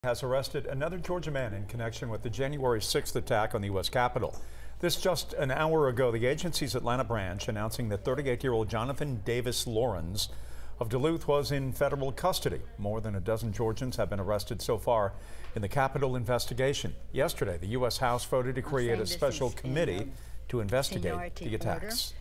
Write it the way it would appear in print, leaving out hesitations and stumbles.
Has arrested another Georgia man in connection with the January 6th attack on the U.S. Capitol. This just an hour ago, the agency's Atlanta branch announcing that 38-year-old Jonathan Davis Lawrence of Duluth was in federal custody. More than a dozen Georgians have been arrested so far in the Capitol investigation. Yesterday, the U.S. House voted to create a special committee to investigate the attacks.